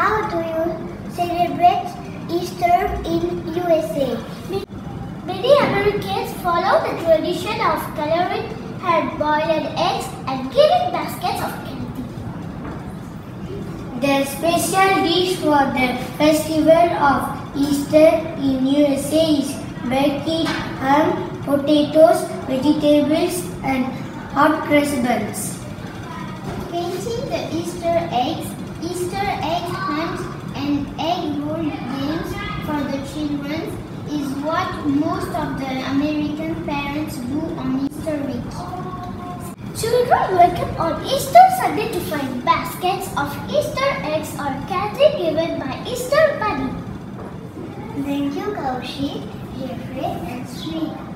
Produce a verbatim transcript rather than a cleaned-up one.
How do you celebrate Easter in U S A? Many Americans follow the tradition of coloring hard-boiled eggs and giving baskets of candy. The special dish for the festival of Easter in U S A is baked ham, potatoes, vegetables and hot cross buns. Painting the Easter eggs, Easter egg hunt and egg roll games for the children is what most of the American parents do on Easter week. Children wake up on Easter Sunday to find baskets of Easter eggs or candy given by Easter Bunny. Thank you, Kaushik, Jeffrey and Sri.